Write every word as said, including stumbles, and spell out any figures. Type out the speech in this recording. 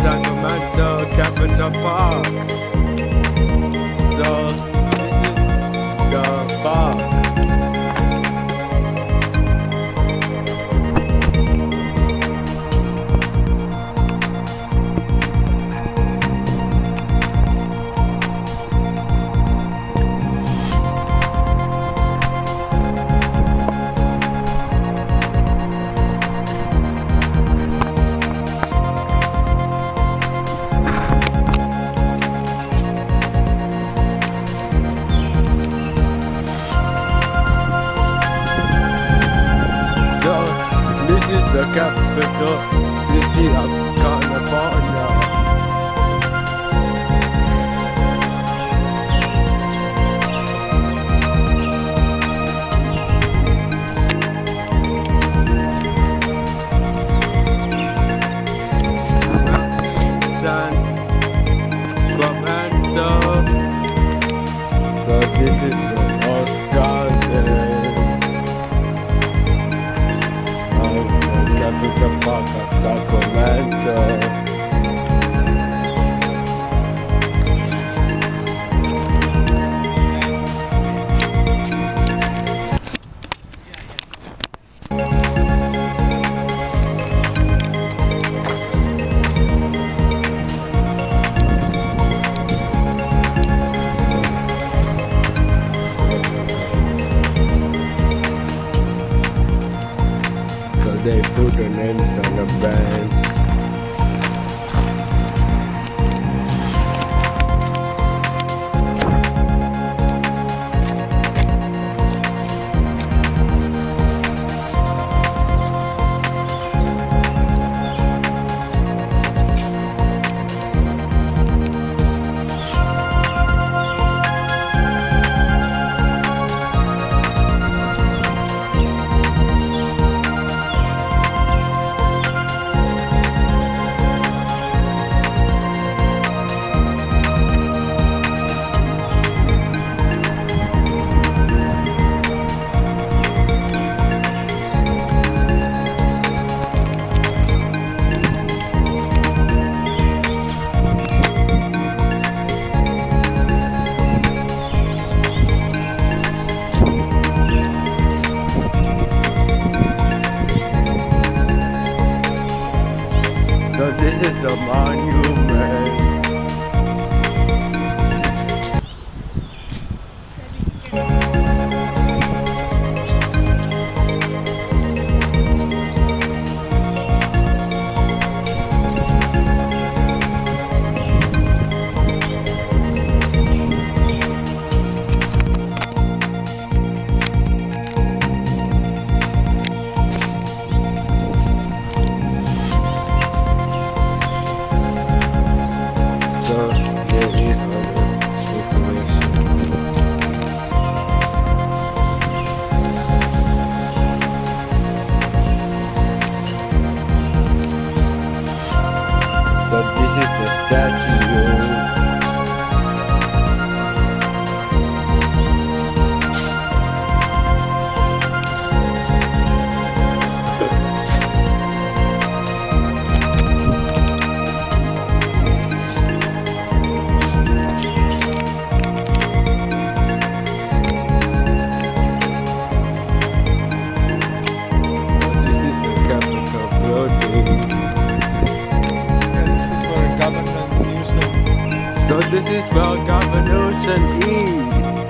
Sacramento, Capital Park. So, this is the park. This is the capital city of California. Sacramento. So this is the most garden. Capital Park of Sacramento. They put the names on the bands. So this is the monument. But this is the statue. This is the Capitol building. So this is where Governor Ocean is.